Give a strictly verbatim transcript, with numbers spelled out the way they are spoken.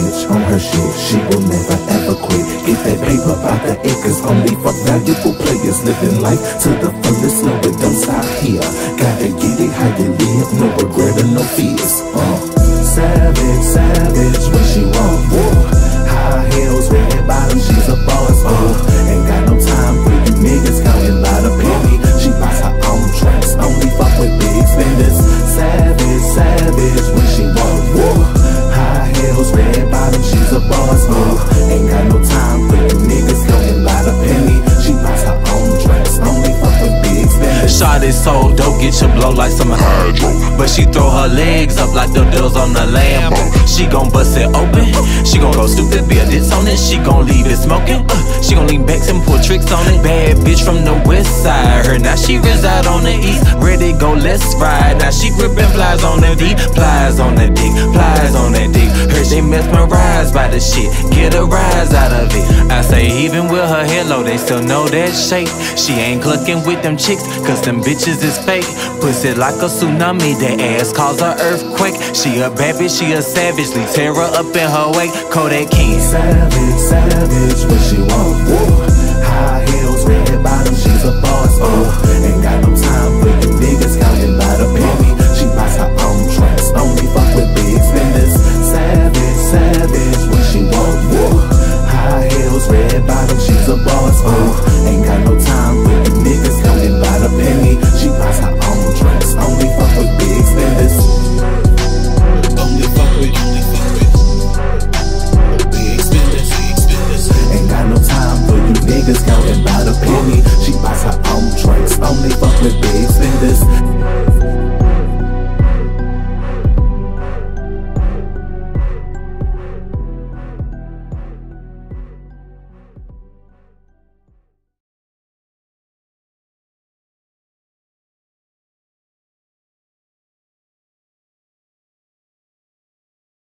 savage on her shit, she will never ever quit. Get that paper by the acres, only for valuable players. Living life to the fullest, no it don't stop here. Gotta get it how you live, no regret or no fears. uh. Savage, savage, when she want war. High heels, red bottoms, she's a boss. uh. Ain't got no time for you niggas counting by the penny. She buys her own tracks, only fuck with big spenders. Savage, savage, when she want war. High heels, red bottoms, she's a boss. uh. Ain't got no time for you niggas counting by the penny. She buys her own tracks, only fuck with big spenders. Shawty so dope, get your blow like some hydro. But she throw her legs up like the deals on the Lambo. She gon' bust it open, she gon' go stupid, be a ditz on it. She gon' leave it smoking, uh, she gon' lean back and pull tricks on it. Bad bitch from the west side, her now she reside on the east. Ready go, let's ride. Now she gripping flies on the D, plies on the dick, plies on that dick. Her they mesmerized by the shit, get a rise out of it. I say even with her hair low, they still know that shape. She ain't clucking with them chicks, cause them bitches is fake. Pussy like a tsunami, that ass cause a earthquake. She a bad bitch, she a savage, leave terror up in her wake. Kodak King. Savage, savage, when she want war. High heels, red bottoms, she's a boss. uh. Ain't got no time for you niggas counting by the penny.